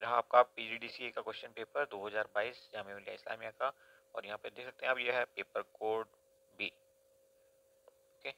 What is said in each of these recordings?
रहा आपका पीजीडीसीए का क्वेश्चन पेपर 2022 जामिया मिलिया इस्लामिया का, और यहाँ पे देख सकते हैं आप ये है पेपर कोड बी। ओके,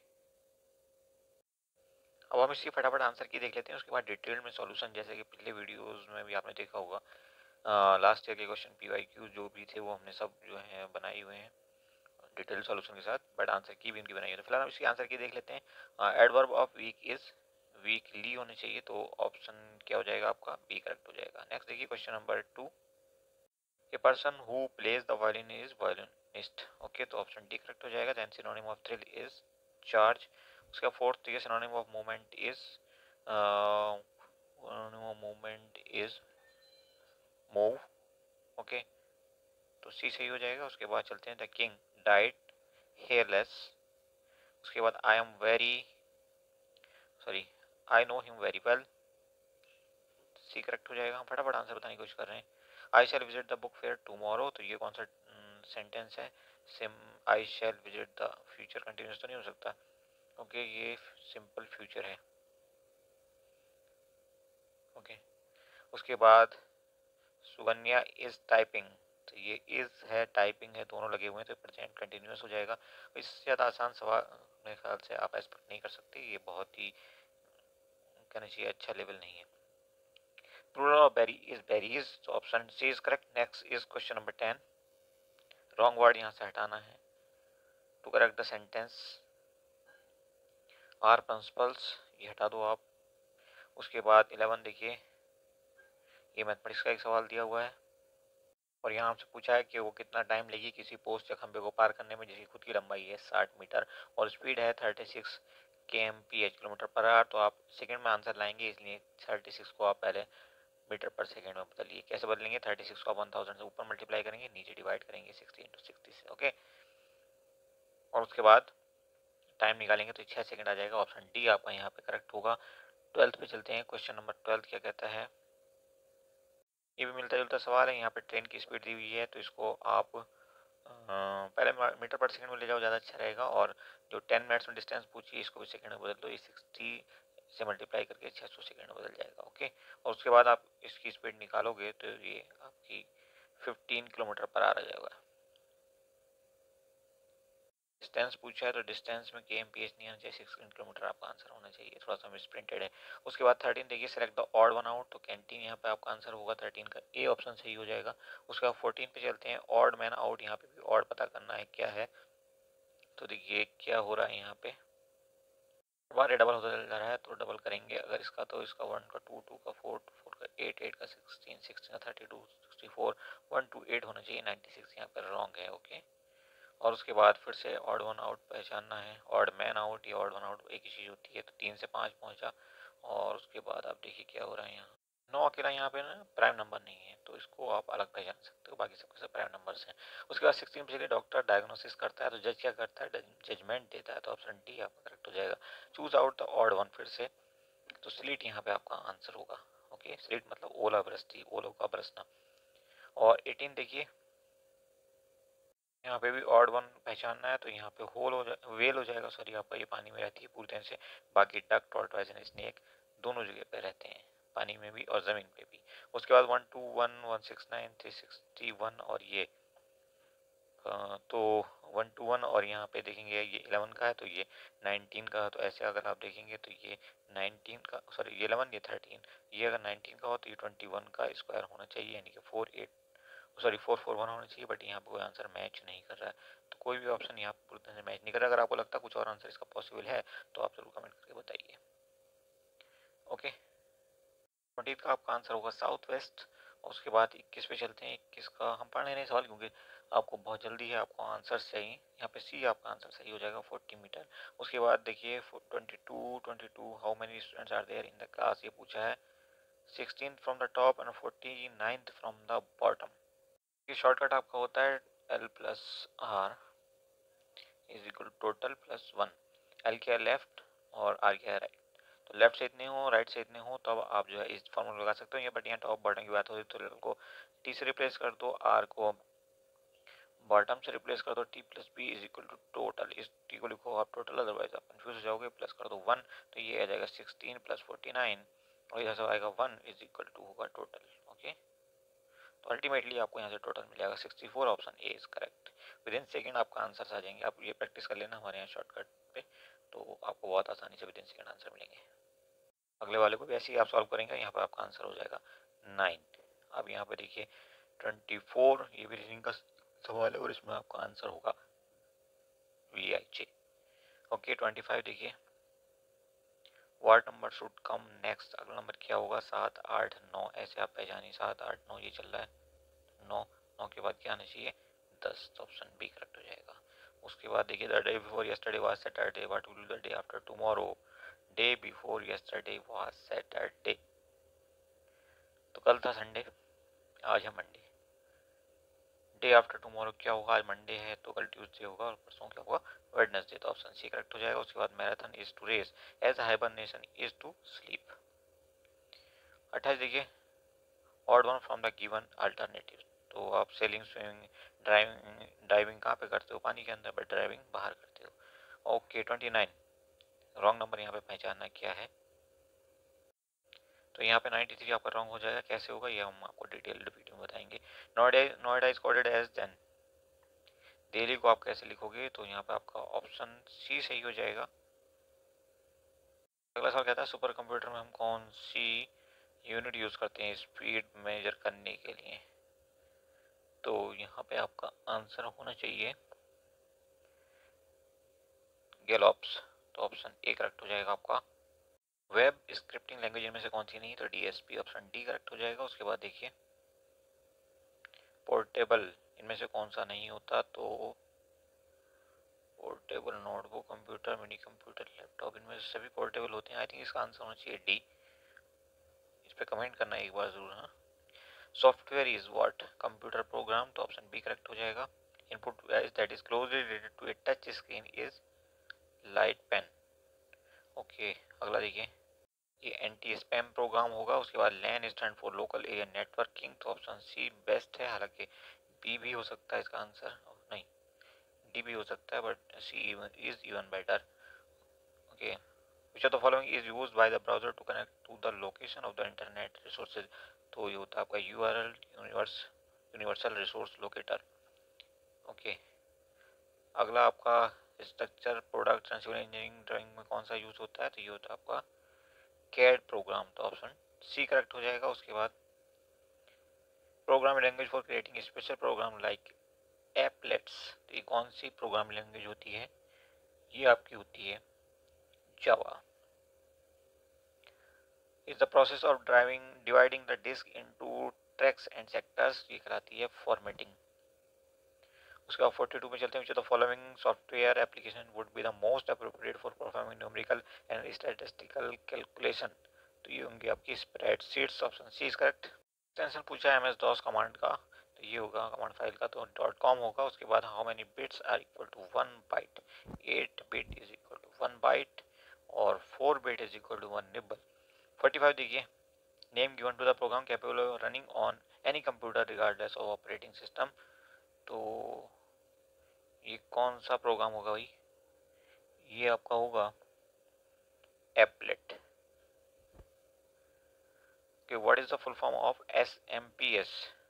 अब हम इसकी फटाफट आंसर की देख लेते हैं, उसके बाद डिटेल में सॉल्यूशन, जैसे कि पिछले वीडियोस में भी आपने देखा होगा लास्ट ईयर के क्वेश्चन पीवाईक्यू जो भी थे वो हमने सब जो है बनाए हुए हैं डिटेल सॉल्यूशन के साथ, बट आंसर की भी उनकी बनाई है। तो फिलहाल हम इसकी आंसर की देख लेते हैं। Adverb of weak is weekly होने चाहिए, तो ऑप्शन क्या हो जाएगा आपका बी करेक्ट हो जाएगा। नेक्स्ट देखिए question number 2, a person who plays the violin is violinist. Okay, तो ऑप्शन डी करेक्ट हो जाएगा। Then synonym of thrill is charge. उसका फोर्थ देखिए synonym of movement is move. Okay, तो सी सही हो जाएगा। उसके बाद चलते हैं द किंग डाइट हेयरलेस। उसके बाद I know him very well, C correct हो जाएगा। हम फटाफट आंसर बताने की कोशिश कर रहे हैं। I shall visit the book fair tomorrow, तो ये कौन सा सेंटेंस है? सिम I shall visit the, future continuous तो नहीं हो सकता क्योंकि ये सिंपल फ्यूचर है। ओके, उसके बाद सुगन्या इज टाइपिंग, तो ये इज है टाइपिंग है, दोनों लगे हुए हैं तो प्रेजेंट कंटिन्यूस हो जाएगा। इससे ज़्यादा आसान सवाल मेरे ख्याल से आप एक्सपेक्ट नहीं कर सकते, ये बहुत ही कहना चाहिए अच्छा लेवल नहीं है। Plural of berry is berries, तो option C is correct. Next is question number 10, wrong word यहाँ से हटाना है to correct the sentence. Are principles ये हटा दो आप। उसके बाद 11 देखिए, ये मैथमेटिक्स का एक सवाल दिया हुआ है और यहाँ आपसे पूछा है कि वो कितना टाइम लेगी किसी पोस्ट या खंबे को पार करने में जिसकी खुद की लंबाई है 60 मीटर और स्पीड है 36 kmph किलोमीटर पर आवर। तो आप सेकंड में आंसर लाएंगे, इसलिए 36 को आप पहले मीटर पर सेकंड में बदलिए। कैसे बदलेंगे? 36 को आप 1000 से ऊपर मल्टीप्लाई करेंगे, नीचे डिवाइड करेंगे 60 इंटू 60 से। ओके, और उसके बाद टाइम निकालेंगे तो 6 सेकंड आ जाएगा। ऑप्शन डी आपका यहाँ पे करेक्ट होगा। 12th पे चलते हैं। क्वेश्चन नंबर 12 क्या कहता है? ये भी मिलता जुलता सवाल है। यहाँ पे ट्रेन की स्पीड दी हुई है तो इसको आप पहले मीटर पर सेकंड में ले जाओ, ज़्यादा अच्छा रहेगा। और जो 10 मिनट्स में डिस्टेंस पूछी इसको भी सेकंड में बदल दो, ये 60 से मल्टीप्लाई करके 600 सेकंड में बदल जाएगा। ओके, और उसके बाद आप इसकी स्पीड निकालोगे तो ये आपकी 15 किलोमीटर पर आ जाएगा। डिस्टेंस पूछा है तो डिस्टेंस में kmph नहीं आना चाहिए, 16 किलोमीटर आपका आंसर होना चाहिए, थोड़ा सा मिसप्रिंटेड है। उसके बाद 13 देखिए, select the odd one out, तो कैंटीन यहाँ पे आपका आंसर होगा 13 का ए ऑप्शन सही हो जाएगा। उसके बाद 14 पे चलते हैं, ऑड मैन आउट, यहाँ पे भी ऑड पता करना है क्या है। तो देखिए क्या हो रहा है यहाँ पे, बार डबल होता चल जा रहा है तो डबल करेंगे अगर इसका, तो इसका 1 का 2, 2 का 4, 4 का 8, 8 का 16, 16 का 32, 64, 1 2 8 होना चाहिए, 96 यहाँ पर रॉन्ग है। ओके, और उसके बाद फिर से ऑड वन आउट पहचानना है, ऑड मैन आउट या ऑड वन आउट एक ही चीज़ होती है। तो 3 से 5 पहुंचा और उसके बाद आप देखिए क्या हो रहा है यहाँ। 9 अकेला यहाँ पे ना प्राइम नंबर नहीं है तो इसको आप अलग पहचान सकते हो, बाकी सबके सब प्राइम नंबर्स हैं। उसके बाद 16 पे डॉक्टर डायग्नोसिस करता है तो जज क्या करता है? जजमेंट देता है, तो ऑप्शन डी आपका करेक्ट हो जाएगा। Choose out the odd one, फिर से तो स्लिट यहाँ पे आपका आंसर होगा। ओके, स्लिट मतलब ओला बरसती, ओलो का बरसना। और 18 देखिए, यहाँ पे भी ऑड वन पहचानना है तो यहाँ पे वेल हो जाएगा, सॉरी आपका, ये पानी में रहती है पूरी तरह से। बाकी डक, टॉर्टोइज एंड स्नेक दोनों जगह पे रहते हैं, पानी में भी और ज़मीन पे भी। उसके बाद 121, 169, 361 और ये तो 121 और यहाँ पे देखेंगे ये 11 का है तो ये 19 का है। तो ऐसे अगर आप देखेंगे तो ये 19 का, सॉरी ये 11 ये 13, ये अगर 19 का हो तो ये 21 का स्क्वायर होना चाहिए, यानी कि 441 होना चाहिए। बट यहाँ पे कोई आंसर मैच नहीं कर रहा है, तो कोई भी ऑप्शन यहाँ पूरी तरह से मैच नहीं कर रहा। अगर आपको लगता है कुछ और आंसर इसका पॉसिबल है तो आप जरूर कमेंट करके बताइए। ओके, 20 का आपका आंसर होगा साउथ वेस्ट। और उसके बाद 21 पे चलते हैं। 21 का हम पढ़ नहीं रहे सवाल क्योंकि आपको बहुत जल्दी है, आपको आंसर चाहिए। यहाँ पे सी आपका आंसर सही हो जाएगा, 40 मीटर। उसके बाद देखिए 22 how many students are there in the class, ये पूछा है। 16 from the top and 49 from the bottom. ये शॉर्टकट आपका होता है L plus R is equal total plus 1। L क्या है लेफ्ट और आर क्या है राइट, तो लेफ्ट से इतने हो राइट से इतने हो तब आप जो है इस फॉर्मूला लगा सकते हो। बट यहाँ टॉप बॉटम की बात होती है तो एल को टी से रिप्लेस कर दो, आर को बॉटम से रिप्लेस कर दो, T plus B is equal to total, इस टी को लिखो आप टोटल, अदरवाइज आप कंफ्यूज हो जाओगे। प्लस कर दो 1 तो ये आ जाएगा 16 प्लस 49 और इधर से आएगा 1 इज इक्वल टू होगा टोटल। ओके, तो अल्टीमेटली आपको यहाँ से टोटल मिल जाएगा 64। Option A is correct. Within second आपका आंसर आ जाएंगे। आप ये प्रैक्टिस कर लेना हमारे यहाँ शॉर्टकट पे, तो आपको बहुत आसानी से विद इन सेकेंड आंसर मिलेंगे। अगले वाले को भी ऐसे ही आप सॉल्व करेंगे, यहाँ पर आपका आंसर हो जाएगा 9। अब यहाँ पे देखिए 24, ये भी रीजनिंग का सवाल है और इसमें आपका आंसर होगा VIJ। ओके 25 देखिए, what number should come next. अगला नंबर क्या होगा, 7, 8, 9, ऐसे आप पहचानिए। 7, 8, 9 ये चल रहा है, 9 के बाद क्या आना चाहिए, 10, तो ऑप्शन बी करेक्ट हो जाएगा। उसके बाद देखिए the day before yesterday was Saturday, what will be the day after tomorrow. Day before yesterday was Saturday, तो कल था संडे, आज है मंडे। डे आफ्टर टुमारो क्या होगा, आज मंडे है तो कल ट्यूसडे होगा और परसों क्या होगा, वेडनेसडे, तो ऑप्शन सी करेक्ट हो जाएगा। उसके बाद marathon is to race, as hibernation is to sleep. 28 देखिए, odd one from the given alternative, तो आप सेलिंग, स्विमिंग, ड्राइविंग कहाँ पे करते हो, पानी के अंदर, बट ड्राइविंग बाहर करते हो। ओके 29, रॉन्ग नंबर यहाँ पे पहचानना क्या है, तो यहाँ पे 93 आपका रॉन्ग हो जाएगा। कैसे होगा ये हम आपको डिटेल्ड वीडियो में बताएंगे। Noida is coded as then, Delhi को आप कैसे लिखोगे, तो यहाँ पे आपका ऑप्शन सी सही हो जाएगा। अगला सवाल कहता है सुपर कंप्यूटर में हम कौन सी यूनिट यूज करते हैं स्पीड मेजर करने के लिए, तो यहाँ पे आपका आंसर होना चाहिए गैलॉप्स, तो ऑप्शन ए करेक्ट हो जाएगा आपका। वेब स्क्रिप्टिंग लैंग्वेज इनमें से कौन सी नहीं, तो DSP, ऑप्शन डी करेक्ट हो जाएगा। उसके बाद देखिए पोर्टेबल इनमें से कौन सा नहीं होता, तो portable notebook, computer, mini computer, laptop, इनमें से सभी पोर्टेबल होते हैं। आई थिंक इसका आंसर होना चाहिए डी, इस पे कमेंट करना एक बार जरूर। हाँ, software is what, computer program, तो ऑप्शन बी करेक्ट हो जाएगा। Input that is closely related to a touch screen is light pen. Okay अगला देखिए, ये एंटी स्पैम प्रोग्राम होगा। उसके बाद LAN stand for local area networking, तो ऑप्शन सी बेस्ट है। हालांकि बी भी हो सकता है इसका आंसर, नहीं डी भी हो सकता है, but C is even better. Okay, which of the following is used by the browser to connect to the location of the internet resources, तो ये होता है आपका URL, universal resource locator. Okay, अगला आपका structure product and civil engineering drawing में कौन सा यूज होता है, तो ये होता है आपका कैड प्रोग्राम, तो ऑप्शन सी करेक्ट हो जाएगा। उसके बाद programming language for creating special program like applets, तो ये कौन सी प्रोग्रामिंग लैंग्वेज होती है, ये आपकी होती है Java. Is the process of dividing the disk into tracks and sectors, ये कराती है फॉर्मेटिंग। उसके बाद 42 में चलते हैं, which of the following software application would be the most appropriate for performing numerical and statistical calculation, तो ये होंगी आपकी spreadsheets, option C is correct. Extension पूछा है MS DOS कमांड का, तो ये होगा कमांड फाइल का, तो .com होगा। उसके बाद how many bits are equal to 1 byte, 8 bit is equal to 1 byte और 4 bit is equal to 1 nibble. 45 देखिए, name given to the program capable of running on any computer regardless of operating system, तो ये कौन सा programme होगा भाई, ये आपका होगा एपलेट। कि what is the full form of SMPS,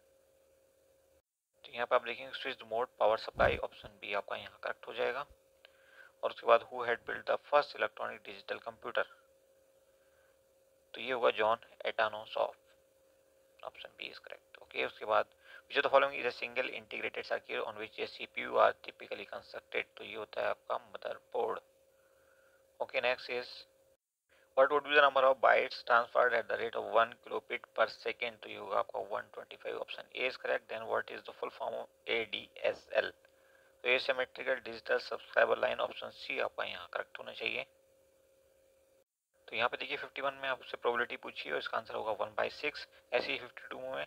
तो यहाँ पे आप देखेंगे switched mode power supply, option B आपका यहाँ करेक्ट हो जाएगा। और उसके बाद who had built the first electronic digital computer, तो ये होगा John Atanasoff, option B is correct. Okay, उसके बाद which of the following is a single integrated circuit on which a CPU are typically constructed, तो ये होता है आपका motherboard. Okay next is what would be the number of bytes transferred at the rate of 1 kilobit per second, तो ये होगा आपका 125, option A is correct. Then what is the full form of ADSL, तो asymmetrical digital subscriber line, option C आपका यहाँ correct होना चाहिए। तो यहाँ पे देखिए 51 में आपसे प्रोबेबिलिटी पूछी है, इसका आंसर होगा 1/6। ऐसे ही 52 में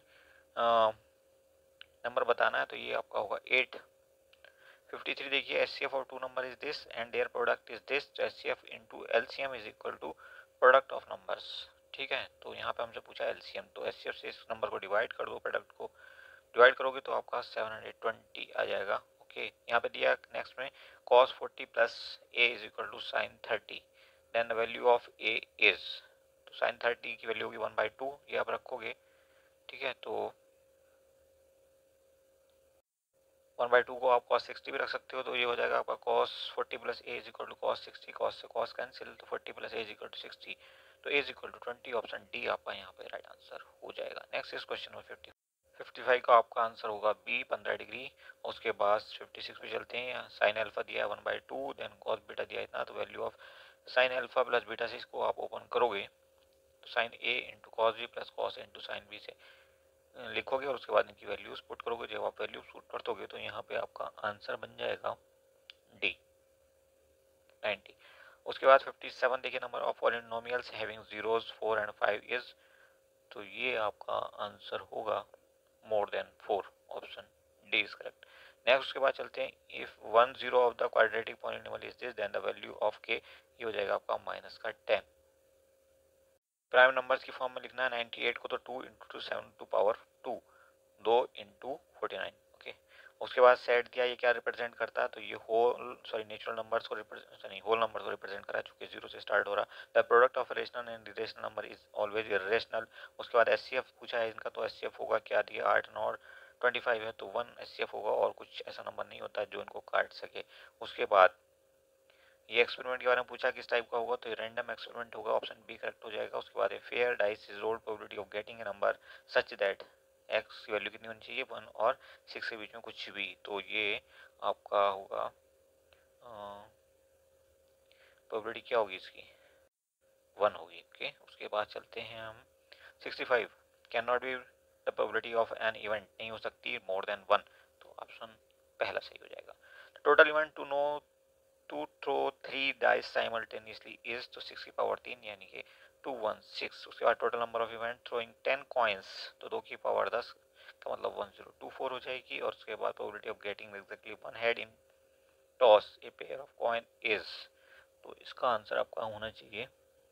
नंबर बताना है, तो ये आपका होगा 8। 53 देखिए, HCF of two number is this and their product is this, तो HCF into LCM is equal to product of numbers. ठीक है, तो यहाँ पे हमसे पूछा LCM, तो HCF से इस नंबर को डिवाइड कर दो, प्रोडक्ट को डिवाइड करोगे तो आपका 720 आ जाएगा। ओके, यहाँ पे दिया नेक्स्ट में cos 40 plus A is equal to sin 30, then the value of A is, तो sin 30 की वैल्यू होगी 1/2, ये आप रखोगे ठीक है, तो 1/2 को आप cos 60 भी रख सकते हो, तो ये हो जाएगा आपका cos 40 plus a is equal to cos 60, cos से cos कैंसिल, तो 40 plus a is equal to 60, तो a is equal to 20, option D आपका यहाँ पे राइट आंसर हो जाएगा। नेक्स्ट इस क्वेश्चन नंबर 55 का आपका आंसर होगा बी 15 डिग्री। उसके बाद 56 पे चलते हैं, साइन अल्फा दिया है 1/2, देन cos बीटा दिया है इतना, तो value of sine alpha plus beta से इसको आप ओपन करोगे तो sine a into cos B plus cos into sine B से लिखोगे और उसके बाद इनकी वैल्यूज पुट करोगे। जब आप वैल्यूज पुट कर दोगे तो यहाँ पे आपका आंसर बन जाएगा डी 90। उसके बाद 57 देखिए, number of polynomials having zeros 4 and 5 is, तो ये आपका आंसर होगा more than 4, option D is correct. Next उसके बाद चलते हैं, if 1 0 of the quadratic polynomial is this then the value of K, ये हो जाएगा आपका माइनस का 10। प्राइम नंबर्स की फॉर्म में लिखना है 98 को, तो 2 into 7 to power 2, 2 into 49। Okay, उसके बाद सेट दिया, ये क्या रिप्रेजेंट करता है, तो ये नेचुरल नंबर्स को होल नंबर्स को रिप्रेजेंट करा है, चूंकि 0 से स्टार्ट हो रहा। The product of rational and irrational number is always irrational. उसके बाद एचसीएफ पूछा है इनका, तो एचसीएफ होगा क्या दिया, 8 9 25 है, तो 1 एचसीएफ होगा और कुछ ऐसा नंबर नहीं होता जो इनको काट सके। उसके बाद ये एक्सपेरिमेंट के बारे में पूछा किस टाइप का होगा, तो रैंडम एक्सपेरिमेंट होगा, ऑप्शन बी करेक्ट हो जाएगा। उसके बाद fair dice is rolled probability of getting a number such that X की वैल्यू कितनी होनी चाहिए, 1 और 6 के बीच में कुछ भी, तो ये आपका होगा प्रोबेबिलिटी क्या होगी इसकी, 1 होगी। ओके, उसके बाद चलते हैं हम 65, can not be the probability of an event, नहीं हो सकती मोर देन 1, तो ऑप्शन पहला सही हो जाएगा। Total event to know to throw 3 dice simultaneously is, तो 6 की पावर 3 यानी कि 216। उसके बाद total number of event throwing 10 coins, तो 2 की पावर 10 का मतलब 1024 हो जाएगी। और उसके बाद probability of getting exactly 1 head in toss a pair of coin is, तो इसका आंसर आपका होना चाहिए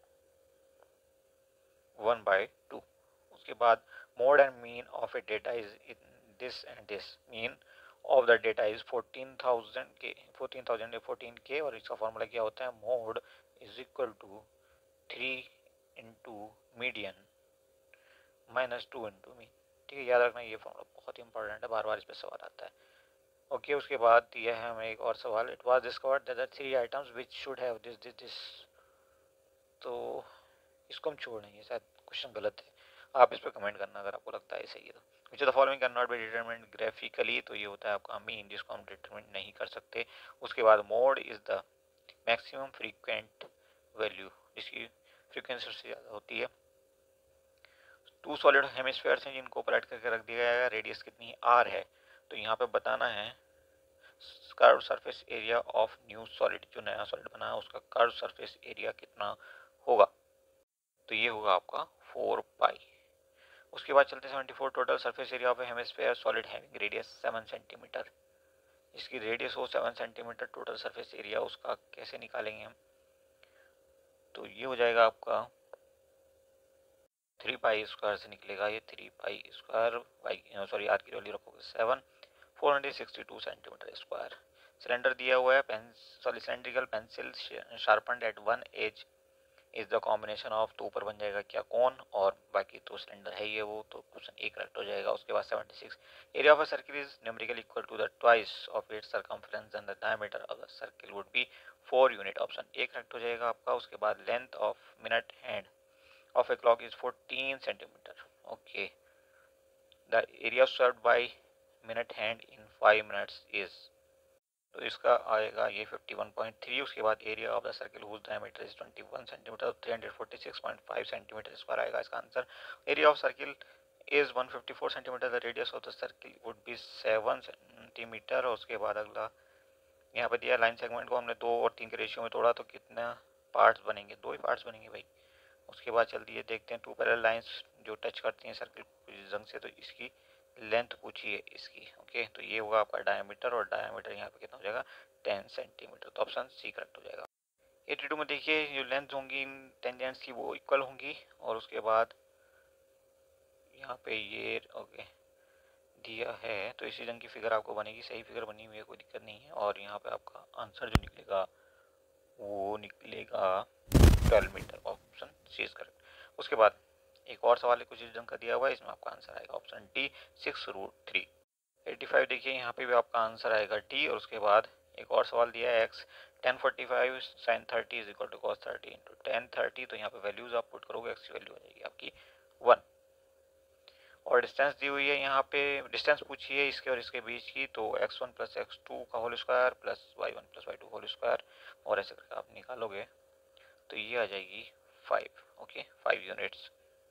1/2। उसके बाद mode and mean of a data is in this and this, mean of the data is 14,000 के 14K, और इसका फॉर्मूला क्या होता है, mode is equal to 3 into median minus 2 into mean. ठीक है, याद रखना ये फॉर्मूला बहुत इंपॉर्टेंट है, बार बार इस पर सवाल आता है। ओके, उसके बाद दिया है हमें एक और सवाल, it was discovered that the 3 items which should have this, तो इसको हम छोड़ देंगे, शायद क्वेश्चन गलत है, आप इस पर कमेंट करना अगर आपको लगता है सही है तो। Which of the following can not be determined graphically, तो ये होता है आपका मीन, जिसको हम डिटरमिन नहीं कर सकते। उसके बाद mode is the maximum frequent value, जिसकी फ्रीक्वेंसी से ज़्यादा होती है। 2 सॉलिड हेमिस्फेयर्स हैं जिनको पलट करके रख दिया गया है, रेडियस कितनी आर है, तो यहाँ पे बताना है curve surface area of new solid, जो नया सॉलिड बना है उसका कर्व सरफेस एरिया कितना होगा, तो ये होगा आपका 4 पाई। उसके बाद चलते 74, total surface area of hemisphere solid having radius 7 centimeter, इसकी रेडियस हो 7 सेंटीमीटर, टोटल सरफेस एरिया उसका कैसे निकालेंगे हम, तो ये हो जाएगा आपका 3 पाई स्क्वायर से निकलेगा, ये 3 पाई स्क्वायर बाई आर की वैल्यू रखोगे 7, 462 सेंटीमीटर स्क्वायर। सिलेंडर दिया हुआ है, cylindrical pencil sharpened at 1 edge is the combination of, तो ऊपर बन जाएगा क्या, कौन, और बाकी तो सिलेंडर है ये वो, तो क्वेश्चन एक करेक्ट हो जाएगा। उसके बाद 76, area of a circle is numerically equal to the twice of its circumference and the diameter of the circle would be 4 unit, option एक करेक्ट हो जाएगा आपका। उसके बाद length of minute hand of a clock is 14 centimeter. Okay, the area served by minute hand in 5 minutes is, तो इसका आएगा ये 51.3। उसके बाद area of the circle whose diameter is 21 centimeter, 346.5 centimeter square आएगा इसका answer. Area of circle is 154 centimeter, the radius of the circle would be 7 centimeter. और उसके बाद अगला यहाँ पे दिया, लाइन सेगमेंट को हमने 2 और 3 के रेशियो में तोड़ा, तो कितना पार्ट्स बनेंगे, 2 ही पार्ट्स बनेंगे भाई। उसके बाद चलती है, देखते हैं 2 पैरेलल लाइंस जो टच करती हैं सर्किल जंग से, तो इसकी लेंथ पूछी है इसकी। ओके, तो ये होगा आपका डायमीटर, और डायमीटर यहाँ पे कितना हो जाएगा 10 सेंटीमीटर, तो ऑप्शन सी करेक्ट हो जाएगा। 82 में देखिए, जो लेंथ होंगी इन टेंजेंट्स की वो इक्वल होंगी, और उसके बाद यहाँ पे ये ओके दिया है, तो इसी रंग की फिगर आपको बनेगी, सही फिगर बनी हुई है, कोई दिक्कत नहीं है। और यहाँ पे आपका आंसर जो निकलेगा वो निकलेगा 12 meter, option C is correct. उसके बाद एक और सवाल है कुछ रीजन का दिया हुआ है, इसमें आपका आंसर आएगा ऑप्शन डी 6√3। 85 देखिए यहाँ पे भी आपका आंसर आएगा टी, और उसके बाद एक और सवाल दिया है x 1045 sin 30 is equal to cos 30 into 1030, तो यहाँ पे वैल्यूज आप पुट करोगे, एक्स की वैल्यू हो जाएगी आपकी 1, और डिस्टेंस दी हुई है यहाँ पे, डिस्टेंस पूछी है इसके और इसके बीच की, तो x1 प्लस x2 का whole square plus y1 plus y2 whole square, और ऐसे करके आप निकालोगे तो ये आ जाएगी 5, ओके 5 यूनिट्स।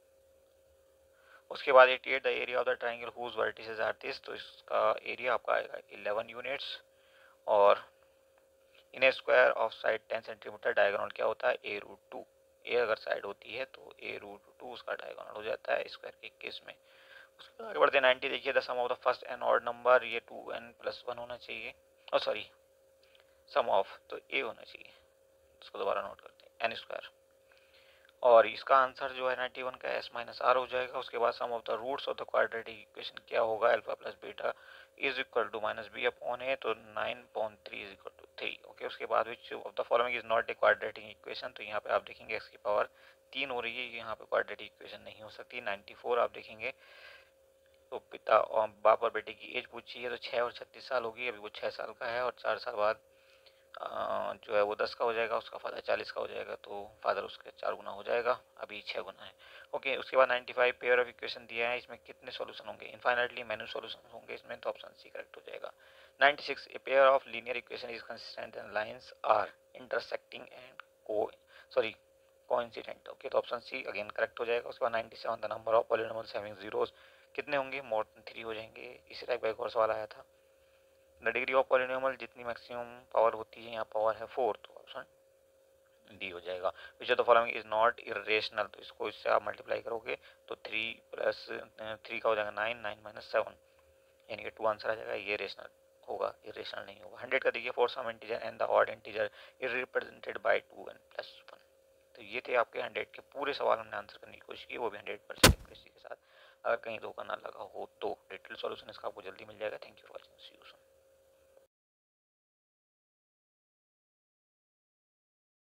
उसके बाद 88 the area of the triangle whose vertices are this, तो इसका एरिया आपका आएगा 11 यूनिट्स, और in a square of side 10 centimeter diagonal क्या होता है a√2, ए अगर साइड होती है तो a√2 उसका डायगोनल हो जाता है स्क्वायर के केस में। उसके आगे बढ़ते 90 देखिए the sum of the first and odd number, ये 2n+1 होना चाहिए, और सॉरी सम ऑफ तो a होना चाहिए, इसको दोबारा नोट करते हैं n स्क्वायर, और इसका आंसर जो है 91 का s-r हो जाएगा। उसके बाद sum of the roots of the quadratic equation क्या होगा, alpha plus beta is equal to -b/a, तो 9/3 इज इक्वल टू 3, ओके। उसके बाद which of the following is not a quadratic equation, तो यहाँ पे आप देखेंगे x की पावर 3 हो रही है, यहाँ पे क्वाड्रेटिक इक्वेशन नहीं हो सकती। 94 आप देखेंगे तो पिता और बाप और बेटे की एज पूछी है, तो 6 और 36 साल होगी, अभी वो 6 साल का है, और 4 साल बाद जो है वो 10 का हो जाएगा, उसका फादर 40 का हो जाएगा, तो फादर उसके 4 गुना हो जाएगा, अभी 6 गुना है, ओके। उसके बाद 95 पेयर ऑफ इक्वेशन दिया है, इसमें कितने सॉल्यूशन होंगे, इनफाइनाइटली मैन्यू सॉल्यूशन होंगे इसमें, तो ऑप्शन सी करेक्ट हो जाएगा। 96 a pair of linear equation is consistent and lines are intersecting and coincident, okay, तो ऑप्शन सी अगेन करेक्ट हो जाएगा। उसके बाद 97 the number of polynomials having zeros, कितने होंगे, मोर देन 3 हो जाएंगे। इसी टाइप का एक और सवाल आया था, द डिग्री ऑफ पॉलिनोमियल जितनी मैक्सिमम पावर होती है, यहाँ पावर है 4, तो ऑप्शन डी हो जाएगा। Which of the following is not irrational, तो इसको इससे आप मल्टीप्लाई करोगे तो 3 प्लस 3 का हो जाएगा 9, 9 माइनस 7, यानी कि 2 आंसर आ जाएगा, ये रेशनल होगा, इरेशनल नहीं होगा। 100 का देखिए for some integer and the odd integer is represented by 2n+1, तो ये थे आपके 100 के पूरे सवाल हमने आंसर करने की कोशिश की, वो भी 100% एक्यूरेसी के साथ। अगर कहीं धोखा ना लगा हो तो डिटेल सॉल्यूशन इसका आपको जल्दी मिल जाएगा। Thank you for watching, see you soon.